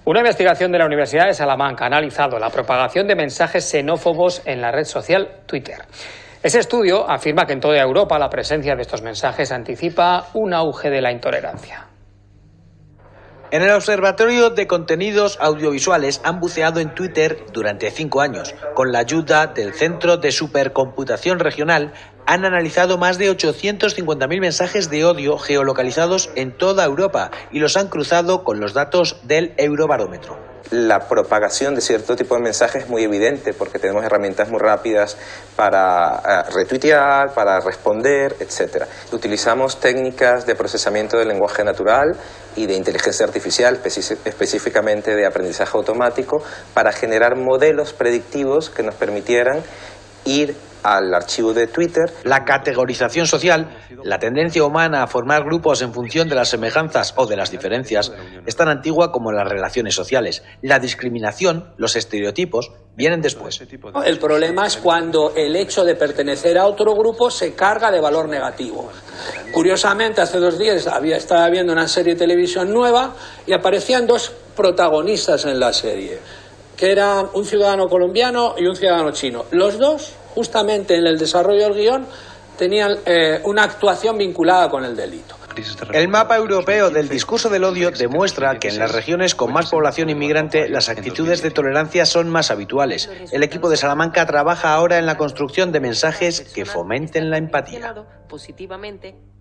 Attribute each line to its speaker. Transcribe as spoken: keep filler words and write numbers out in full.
Speaker 1: Una investigación de la Universidad de Salamanca ha analizado la propagación de mensajes xenófobos en la red social Twitter. Ese estudio afirma que en toda Europa la presencia de estos mensajes anticipa un auge de la intolerancia.
Speaker 2: En el Observatorio de Contenidos Audiovisuales han buceado en Twitter durante cinco años. Con la ayuda del Centro de Supercomputación Regional han analizado más de ochocientos cincuenta mil mensajes de odio geolocalizados en toda Europa y los han cruzado con los datos del Eurobarómetro.
Speaker 3: La propagación de cierto tipo de mensajes es muy evidente porque tenemos herramientas muy rápidas para uh, retuitear, para responder, etcétera. Utilizamos técnicas de procesamiento del lenguaje natural y de inteligencia artificial, específicamente de aprendizaje automático, para generar modelos predictivos que nos permitieran ir al archivo de Twitter.
Speaker 2: La categorización social, la tendencia humana a formar grupos en función de las semejanzas o de las diferencias, es tan antigua como las relaciones sociales. La discriminación, los estereotipos, vienen después.
Speaker 4: El problema es cuando el hecho de pertenecer a otro grupo se carga de valor negativo. Curiosamente, hace dos días había, estaba viendo una serie de televisión nueva y aparecían dos protagonistas en la serie, que eran un ciudadano colombiano y un ciudadano chino. Los dos, justamente en el desarrollo del guión, tenían eh, una actuación vinculada con el delito.
Speaker 2: El mapa europeo del discurso del odio demuestra que en las regiones con más población inmigrante las actitudes de tolerancia son más habituales. El equipo de Salamanca trabaja ahora en la construcción de mensajes que fomenten la empatía.